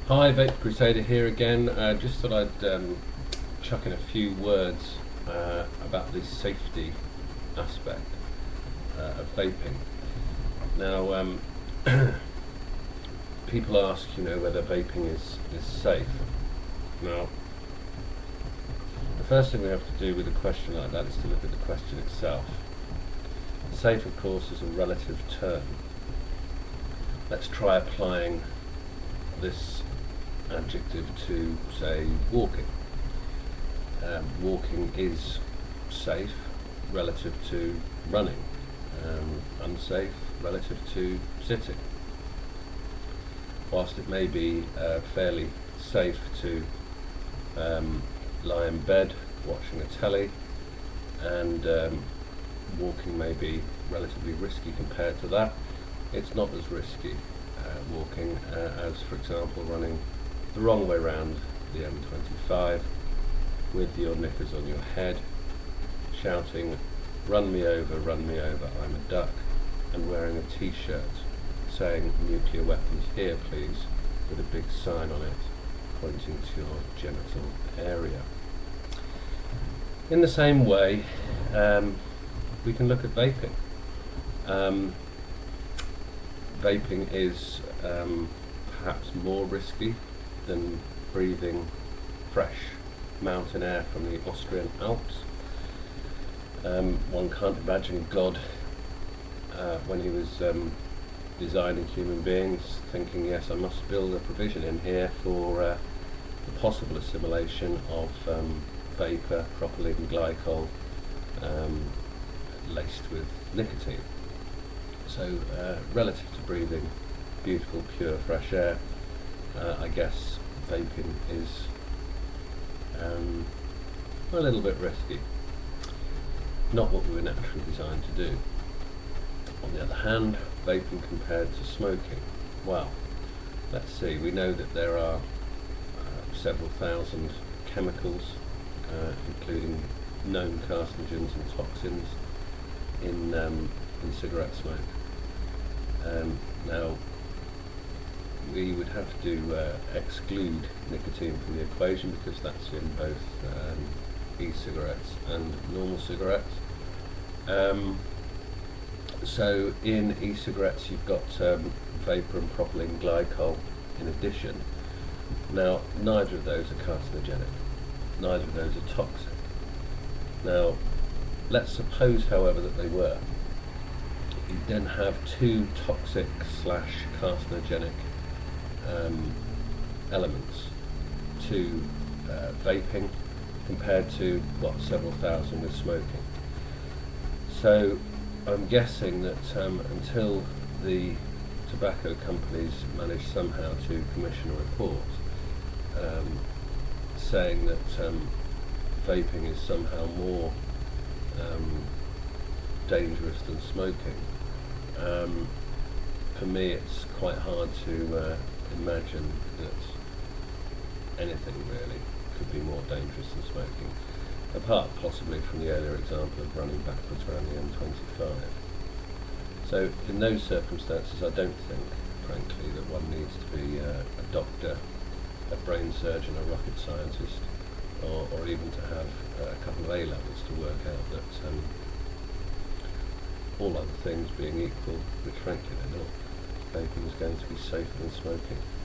Hi, Vape Crusader here again. Just thought I'd chuck in a few words about the safety aspect of vaping. Now, people ask, whether vaping is safe. Now, the first thing we have to do with a question like that is to look at the question itself. Safe, of course, is a relative term. Let's try applying this adjective to, say, walking. Walking is safe relative to running, unsafe relative to sitting. Whilst it may be fairly safe to lie in bed watching a telly, and walking may be relatively risky compared to that, it's not as risky walking as, for example, running the wrong way round the M25 with your knickers on your head, shouting, run me over, I'm a duck," and wearing a t-shirt saying "nuclear weapons here please" with a big sign on it pointing to your genital area. In the same way, we can look at vaping. Vaping is perhaps more risky than breathing fresh mountain air from the Austrian Alps. One can't imagine God, when he was designing human beings, thinking, yes, I must build a provision in here for the possible assimilation of vapour, propylene, glycol, laced with nicotine. So relative to breathing beautiful, pure, fresh air, I guess vaping is a little bit risky. Not what we were naturally designed to do. On the other hand, vaping compared to smoking, well, let's see, we know that there are several thousand chemicals, including known carcinogens and toxins in cigarette smoke. Now, we would have to exclude nicotine from the equation because that's in both e-cigarettes and normal cigarettes. So in e-cigarettes you've got vapour and propylene glycol in addition. Now, neither of those are carcinogenic, neither of those are toxic. Now, let's suppose, however, that they were. You then have two toxic / carcinogenic elements to vaping compared to several thousand with smoking. So I'm guessing that until the tobacco companies manage somehow to commission a report saying that vaping is somehow more dangerous than smoking, for me it's quite hard to imagine that anything really could be more dangerous than smoking, apart possibly from the earlier example of running backwards around the M25. So in those circumstances I don't think, frankly, that one needs to be a doctor, a brain surgeon, a rocket scientist, or even to have a couple of A levels to work out that all other things being equal, which frankly they're not, vaping is going to be safer than smoking.